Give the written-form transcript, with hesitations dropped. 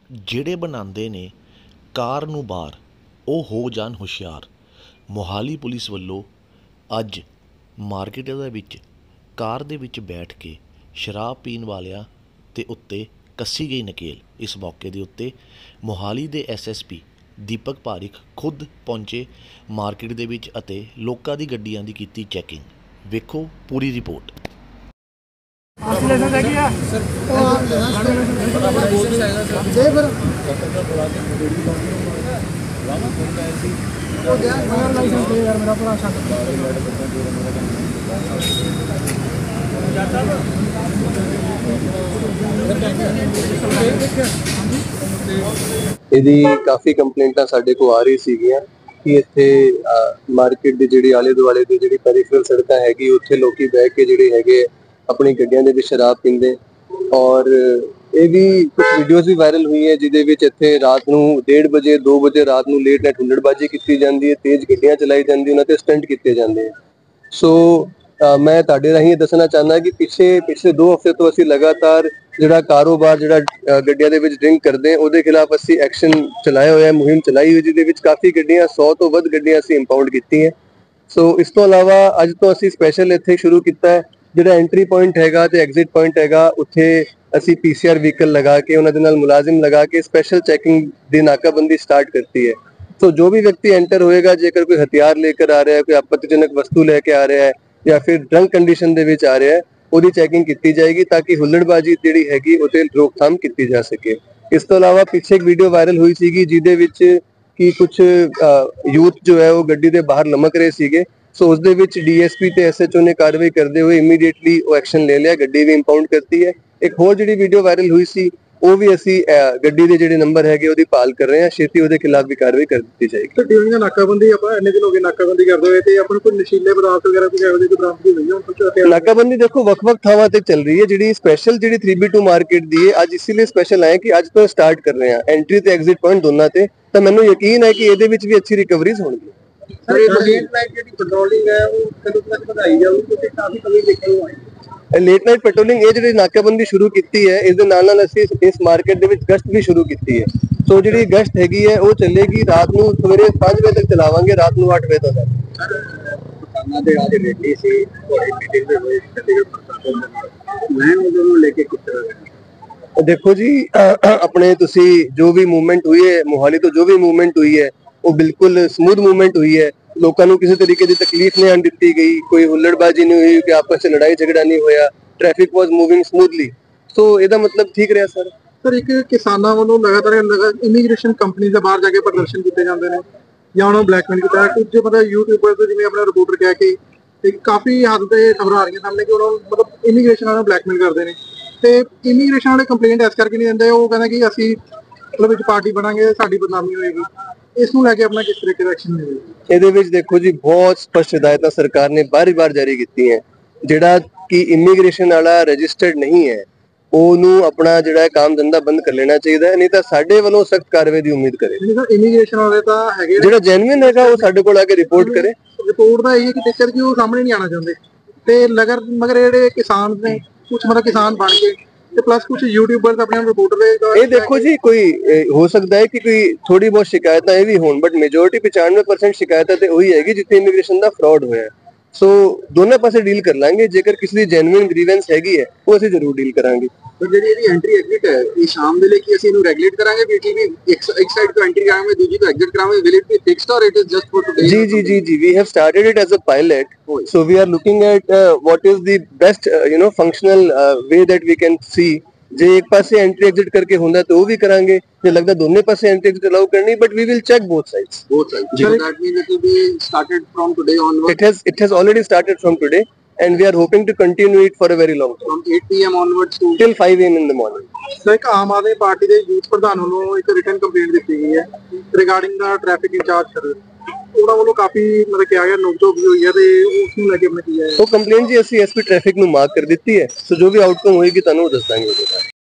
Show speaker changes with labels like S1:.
S1: ਜਿਹੜੇ ਬਣਾਉਂਦੇ ਨੇ ਕਾਰ ਨੂੰ ਬਾਹਰ ਉਹ ਹੋ ਜਾਣ ਹੁਸ਼ਿਆਰ। ਮੋਹਾਲੀ ਪੁਲਿਸ ਵੱਲੋਂ ਅੱਜ ਮਾਰਕੀਟ ਦੇ ਵਿੱਚ ਕਾਰ ਦੇ ਵਿੱਚ ਬੈਠ ਕੇ ਸ਼ਰਾਬ ਪੀਣ ਵਾਲਿਆਂ ਦੇ ਉੱਤੇ ਕੱਸੀ ਗਈ ਨਕੇਲ। ਇਸ ਮੌਕੇ ਦੇ ਉੱਤੇ ਮੋਹਾਲੀ ਦੇ SSP ਦੀਪਕ ਪਾਰਿਕ ਖੁਦ ਪਹੁੰਚੇ ਮਾਰਕੀਟ ਦੇ ਵਿੱਚ ਅਤੇ ਲੋਕਾਂ ਦੀ ਗੱਡੀਆਂ ਦੀ ਕੀਤੀ ਚੈਕਿੰਗ। ਵੇਖੋ ਪੂਰੀ ਰਿਪੋਰਟ।
S2: ਇਹਦੀ ਕਾਫੀ ਕੰਪਲੇਂਟਾਂ ਸਾਡੇ ਕੋਲ ਆ ਰਹੀ ਸੀਗੀਆਂ ਕਿ ਇੱਥੇ ਮਾਰਕੀਟ ਦੇ ਜਿਹੜੇ ਆਲੇ ਦੁਆਲੇ ਦੇ ਜਿਹੜੀ ਪੈਰੀਫਰਲ ਸੜਕਾਂ ਹੈਗੀ ਉੱਥੇ ਲੋਕੀ ਬਹਿ ਕੇ ਜਿਹੜੇ ਹੈਗੇ ਆਪਣੀ ਗੱਡੀਆਂ ਦੇ ਵਿੱਚ ਸ਼ਰਾਬ ਪੀਂਦੇ। ਔਰ ਇਹ ਵੀ ਕੁਝ ਵੀਡੀਓਜ਼ ਵੀ ਵਾਇਰਲ ਹੋਈ ਹੈ ਜਿਹਦੇ ਵਿੱਚ ਇੱਥੇ ਰਾਤ ਨੂੰ 1:30 ਵਜੇ 2 ਵਜੇ ਰਾਤ ਨੂੰ ਲੇਟ ਨਾਈਟ ਹੁੱਲੜਬਾਜ਼ੀ ਕੀਤੀ ਜਾਂਦੀ ਹੈ, ਤੇਜ਼ ਗੱਡੀਆਂ ਚਲਾਈ ਜਾਂਦੀ, ਉਹਨਾਂ ਤੇ ਸਟੰਟ ਕੀਤੇ ਜਾਂਦੇ ਆ। ਸੋ ਮੈਂ ਤੁਹਾਡੇ ਰਾਹੀਂ ਇਹ ਦੱਸਣਾ ਚਾਹੁੰਦਾ ਕਿ ਪਿਛਲੇ 2 ਹਫ਼ਤੇ ਤੋਂ ਅਸੀਂ ਲਗਾਤਾਰ ਜਿਹੜਾ ਕਾਰੋਬਾਰ ਜਿਹੜਾ ਗੱਡੀਆਂ ਦੇ ਵਿੱਚ ਡਰਿੰਕ ਕਰਦੇ ਉਹਦੇ ਖਿਲਾਫ ਅਸੀਂ ਐਕਸ਼ਨ ਚਲਾਇਆ ਹੋਇਆ, ਮੁਹਿੰਮ ਚਲਾਈ ਹੋਈ, ਜਿਹਦੇ ਵਿੱਚ ਕਾਫੀ ਗੱਡੀਆਂ 100 ਤੋਂ ਵੱਧ ਗੱਡੀਆਂ ਅਸੀਂ ਇੰਪਾਊਂਡ ਕੀਤੀਆਂ। ਸੋ ਇਸ ਤੋਂ ਇਲਾਵਾ ਅੱਜ ਤੋਂ ਅਸੀਂ ਸਪੈਸ਼ਲ ਇੱਥੇ ਸ਼ੁਰੂ ਕੀਤਾ ਹੈ, ਜਿਹੜਾ ਐਂਟਰੀ ਪੁਆਇੰਟ ਹੈਗਾ ਤੇ ਐਗਜ਼ਿਟ ਪੁਆਇੰਟ ਹੈਗਾ ਉੱਥੇ ਅਸੀਂ PCR ਵਹੀਕਲ ਲਗਾ ਕੇ ਉਹਨਾਂ ਦੇ ਨਾਲ ਮੁਲਾਜ਼ਮ ਲਗਾ ਕੇ ਸਪੈਸ਼ਲ ਚੈਕਿੰਗ ਦੀ ਨਾਕਾਬੰਦੀ ਸਟਾਰਟ ਕਰਤੀ ਹੈ। तो जो भी व्यक्ति एंटर होएगा, जेकर कोई हथियार लेकर आ रहा है, कोई आपत्तिजनक वस्तु लेके आ रहा है या फिर ड्रंक कंडीशन ਦੇ ਵਿੱਚ ਆ ਰਿਹਾ ਹੈ, ਉਹਦੀ ਚੈਕਿੰਗ ਕੀਤੀ ਜਾਏਗੀ ਤਾਂ ਕਿ ਹੁੱਲੜਬਾਜ਼ੀ ਜਿਹੜੀ ਹੈਗੀ ਉਹਤੇ ਰੋਕਥਾਮ ਕੀਤੀ ਜਾ ਸਕੇ। ਇਸ ਤੋਂ ਇਲਾਵਾ ਪਿੱਛੇ ਇੱਕ ਵੀਡੀਓ ਵਾਇਰਲ ਹੋਈ ਸੀਗੀ ਜਿਹਦੇ ਵਿੱਚ ਕਿ ਕੁਝ ਯੂਥ ਜੋ ਹੈ ਉਹ ਗੱਡੀ ਦੇ ਬਾਹਰ ਲਮਕ ਰਹੇ ਸੀਗੇ। ਸੋ ਉਸ ਦੇ ਵਿੱਚ DSP ਤੇ SHO ਨੇ ਕਾਰਵਾਈ ਕਰਦੇ ਹੋਏ ਇਮੀਡੀਏਟਲੀ ਉਹ ਐਕਸ਼ਨ ਲੈ ਲਿਆ, ਗੱਡੀ ਵੀ ਇੰਪਾਊਂਡ ਕਰਤੀ ਹੈ। ਇੱਕ ਹੋਰ ਜਿਹੜੀ ਵੀਡੀਓ ਵਾਇਰਲ ਹੋਈ ਸੀ ਉਹ ਵੀ ਅਸੀਂ ਗੱਡੀ ਦੇ ਜਿਹੜੇ ਨੰਬਰ ਹੈਗੇ ਉਹਦੀ ਭਾਲ ਕਰ ਰਹੇ ਹਾਂ, ਛੇਤੀ ਉਹਦੇ ਖਿਲਾਫ ਵੀ ਕਾਰਵਾਈ ਕਰ ਦਿੱਤੀ ਜਾਏਗੀ।
S3: ਤੇ ਡਿਊਰਿੰਗ ਨਾਕਾਬੰਦੀ ਆਪਾਂ ਇੰਨੇ ਦਿਨ ਹੋ ਗਏ ਨਾਕਾਬੰਦੀ ਕਰਦੇ ਹੋਏ ਤੇ ਆਪਾਂ ਨੂੰ ਕੋਈ ਨਸ਼ੀਲੇ ਪਦਾਰਥ ਵਗੈਰਾ ਕੋਈ ਇਹੋ ਜਿਹੀ ਬਰਾਮਦਗੀ ਹੋਈ ਹੈ? ਹੁਣ
S2: ਨਾਕਾਬੰਦੀ ਦੇਖੋ ਵੱਖ-ਵੱਖ ਥਾਵਾਂ ਤੇ ਚੱਲ ਰਹੀ ਹੈ। ਜਿਹੜੀ ਸਪੈਸ਼ਲ ਜਿਹੜੀ 3B2 ਮਾਰਕੀਟ ਦੀ ਹੈ ਅੱਜ ਇਸੇ ਲਈ ਸਪੈਸ਼ਲ ਆਏ ਕਿ ਅੱਜ ਤੋਂ ਸਟਾਰਟ ਕਰ ਰਹੇ ਹਾਂ ਐਂਟਰੀ ਤੇ ਐਗਜ਼ਿਟ ਪੁਆਇੰਟ ਦੋਨਾਂ ਤੇ, ਤਾਂ ਮੈਨੂੰ ਯਕੀਨ ਹੈ ਕਿ ਇਹਦੇ ਵਿੱਚ ਵੀ ਅੱਛੀ ਰਿਕਵਰੀਜ਼ ਹੋਣਗੀਆਂ।
S3: ਸਰ ਇਹ ਲੇਟ ਨਾਈਟ ਜਿਹੜੀ ਪੈਟਰੋਲਿੰਗ ਹੈ ਉਹ ਕਦੋਂ ਤੱਕ ਵਧਾਈ ਜਾਊਗੀ ਕਿਉਂਕਿ ਕਾਫੀ ਕਮੀ ਦੇਖਣ ਨੂੰ ਆਈ।
S2: ਲੇਟ ਨਾਈਟ ਪੈਟਰੋਲਿੰਗ ਇਹ ਜਿਹੜੀ ਨਾਕਾਬੰਦੀ ਸ਼ੁਰੂ ਕੀਤੀ ਹੈ ਇਸ ਦੇ ਨਾਲ ਅਸੀਂ ਇਸ ਮਾਰਕੀਟ ਦੇ ਵਿੱਚ ਗਸ਼ਤ ਵੀ ਸ਼ੁਰੂ ਕੀਤੀ ਹੈ। ਸੋ ਜਿਹੜੀ ਗਸ਼ਤ ਹੈਗੀ ਹੈ ਉਹ ਚੱਲੇਗੀ ਰਾਤ ਨੂੰ ਸਵੇਰੇ 5 ਵਜੇ ਤੱਕ ਚਲਾਵਾਂਗੇ, ਰਾਤ ਨੂੰ 8 ਵਜੇ ਤੱਕ।
S3: ਕਿਸਾਨਾਂ ਦੇ ਅੱਜ ਰੇਟੀ ਸੀ ਥੋੜੀ ਮੀਟਿੰਗ ਦੇ ਹੋਏ ਚੰਡੀਗੜ੍ਹ ਪ੍ਰਸ਼ਾਸਨ ਦੇ ਨਾਲ, ਮੈਂ ਉਹਨਾਂ ਨੂੰ ਲੈ ਕੇ ਕਿਸ ਤਰ੍ਹਾਂ
S2: ਦੇਖੋ ਜੀ ਆਪਣੇ ਤੁਸੀਂ ਜੋ ਵੀ मूवमेंट हुई है मोहाली तो जो भी मूवमेंट हुई है वो बिल्कुल स्मूथ मूवमेंट हुई है। लोगों को किसी तरीके की तकलीफ नहीं आने दी गई, कोई हुल्लड़बाजी नहीं हुई, कि आपस में लड़ाई झगड़ा नहीं होया, traffic was moving smoothly. So ਇਹਦਾ ਮਤਲਬ ਠੀਕ ਰਿਹਾ ਸਰ।
S3: ਸਰ ਇੱਕ ਕਿਸਾਨਾਂ ਵੱਲੋਂ ਲਗਾਤਾਰ ਇਮੀਗ੍ਰੇਸ਼ਨ ਕੰਪਨੀ ਦੇ ਬਾਹਰ ਜਾ ਕੇ ਪ੍ਰਦਰਸ਼ਨ ਕੀਤੇ ਜਾਂਦੇ ਨੇ ਜਾਂ ਉਹਨਾਂ ਨੂੰ ਬਲੈਕਮੇਲ ਕੀਤਾ ਕੁਝ ਪਤਾ ਯੂਟਿਊਬਰ ਤੋਂ ਜਿਵੇਂ ਆਪਣਾ ਰਿਪੋਰਟਰ ਕਹਿ ਕੇ ਤੇ ਕਾਫੀ ਹੱਦ ਤੇ ਖਬਰਾਂ ਆ ਰਹੀਆਂ ਸਾਹਮਣੇ ਕਿ ਉਹਨਾਂ ਨੂੰ ਮਤਲਬ ਇਮੀਗ੍ਰੇਸ਼ਨ ਵਾਲਿਆਂ ਨੂੰ ਬਲੈਕਮੇਲ ਕਰਦੇ ਨੇ ਤੇ ਇਮੀਗ੍ਰੇਸ਼ਨ ਵਾਲੇ ਕੰਪਲੇਂਟ ਇਸ ਕਰਕੇ ਨਹੀਂ ਦਿੰਦੇ, ਉਹ ਕਹਿੰਦੇ ਕਿ ਅਸੀਂ ਮਤਲਬ ਵਿੱਚ ਪਾਰਟੀ ਬਣਾਂਗੇ, ਸਾਡੀ ਬਦਨਾਮੀ ਹੋਏਗੀ। ਇਸ ਨੂੰ ਲੈ ਕੇ ਆਪਣਾ ਕਿਸ ਤਰੀਕੇ ਦਾ ਐਕਸ਼ਨ ਹੋਵੇਗਾ?
S2: ਇਹਦੇ ਵਿੱਚ ਦੇਖੋ ਜੀ ਬਹੁਤ ਸਪਸ਼ਟ ਹਦਾਇਤਾਂ ਸਰਕਾਰ ਨੇ ਬਾਰ-ਬਾਰ ਜਾਰੀ ਕੀਤੀਆਂ। ਜਿਹੜਾ ਕਿ ਇਮੀਗ੍ਰੇਸ਼ਨ ਵਾਲਾ ਰਜਿਸਟਰਡ ਨਹੀਂ ਹੈ ਉਹਨੂੰ ਆਪਣਾ ਜਿਹੜਾ ਕੰਮ ਧੰਦਾ ਬੰਦ ਕਰ ਲੈਣਾ ਚਾਹੀਦਾ, ਨਹੀਂ ਤਾਂ ਸਾਡੇ ਵੱਲੋਂ ਸਖਤ ਕਾਰਵਾਈ ਦੀ ਉਮੀਦ ਕਰੇ।
S3: ਇਮੀਗ੍ਰੇਸ਼ਨ ਵਾਲੇ ਤਾਂ ਹੈਗੇ,
S2: ਜਿਹੜਾ ਜੈਨੂਇਨ ਹੈਗਾ ਉਹ ਸਾਡੇ ਕੋਲ ਆ ਕੇ ਰਿਪੋਰਟ ਕਰੇ।
S3: ਰਿਪੋਰਟ ਦਾ ਇਹ ਹੈ ਕਿ ਟੀਚਰ ਕਿ ਉਹ ਸਾਹਮਣੇ ਨਹੀਂ ਆਣਾ ਚਾਹੁੰਦੇ ਤੇ ਮਗਰ ਜਿਹੜੇ ਕਿਸਾਨ ਨੇ ਕੁਝ ਮਤਲਬ ਕਿਸਾਨ ਬਣ ਕੇ ਤੇ ਪਲੱਸ ਕੁਝ ਯੂਟਿਊਬਰਸ ਆਪਣੇ ਰਿਪੋਰਟਰ ਦੇ।
S2: ਇਹ ਦੇਖੋ ਜੀ ਕੋਈ ਹੋ ਸਕਦਾ ਹੈ ਕਿ ਕੋਈ ਥੋੜੀ ਬਹੁਤ ਸ਼ਿਕਾਇਤਾਂ ਇਹ ਵੀ ਹੋਣ, ਬਟ ਮੈਜੋਰਿਟੀ 95% ਸ਼ਿਕਾਇਤਾਂ ਤੇ ਉਹੀ ਹੈਗੀ ਜਿੱਥੇ ਇਮੀਗ੍ਰੇਸ਼ਨ ਦਾ ਫਰਾਡ ਹੋਇਆ। ਸੋ ਦੋਨੋਂ ਪਾਸੇ ਡੀਲ ਕਰ ਲਾਂਗੇ, ਜੇਕਰ ਕਿਸੇ ਦੀ ਜੈਨੂਇਨ ਗ੍ਰੀਵੈਂਸ ਹੈਗੀ ਹੈ ਉਹ ਅਸੀਂ ਜ਼ਰੂਰ ਡੀਲ ਕਰਾਂਗੇ।
S3: ਪਰ ਜਿਹੜੀ ਇਹਦੀ ਐਂਟਰੀ ਐਗਜ਼ਿਟ ਹੈ ਇਹ ਸ਼ਾਮ ਦੇ ਲਈ ਕਿ ਅਸੀਂ ਇਹਨੂੰ ਰੈਗੂਲੇਟ ਕਰਾਂਗੇ ਕਿ ਇੱਕ ਸਾਈਡ ਤੋਂ ਐਂਟਰੀ ਕਰਾਂਗੇ ਦੂਜੀ ਤੋਂ ਐਗਜ਼ਿਟ ਕਰਾਂਗੇ, will it be fixed or it is just for today? ਜੀ we have started it as a pilot, so we are looking at what is the best functional way that we can see। ਜੇ ਇੱਕ ਪਾਸੇ entry exit ਕਰਕੇ ਹੁੰਦਾ ਤਾਂ ਉਹ ਵੀ ਕਰਾਂਗੇ, ਜੇ ਲੱਗਦਾ ਦੋਨੇ ਪਾਸੇ ਐਂਟਰੀ ਐਗਜ਼ਿਟ ਅਲਾਉ ਕਰਨੀ, but we will check both sides। So that means it will be started from today onwards?
S2: It has already started from today and we are hoping to continue it for a very long time,
S3: from 8 PM onwards to
S2: till 5 AM in the morning।
S3: Sir ਇੱਕ ਆਮ ਆਦਮੀ party ਦੇ youth ਪ੍ਰਧਾਨ ਵੱਲੋਂ ਇੱਕ written complaint ਦਿੱਤੀ ਗਈ ਹੈ regarding the traffic incharge sir, ਉਹਨਾਂ ਵੱਲੋਂ ਕਾਫੀ ਮਤਲਬ ਕਿਹਾ ਗਿਆ ਨੋਕ-ਝੋਕ ਵੀ ਹੋਈ ਹੈ ਤੇ ਉਸ ਨੂੰ ਲੈ ਕੇ ਆਪਣਾ ਕੀ ਹੈ?
S2: ਉਹ ਕੰਪਲੇਂਟ ਜੀ ਅਸੀਂ SP ਟ੍ਰੈਫਿਕ ਨੂੰ ਮਾਰਕ ਕਰ ਦਿੱਤੀ ਹੈ, ਸੋ ਜੋ ਵੀ ਆਊਟਕਮ ਹੋਏਗੀ ਤੁਹਾਨੂੰ ਦੱਸ ਦਾਂਗੇ।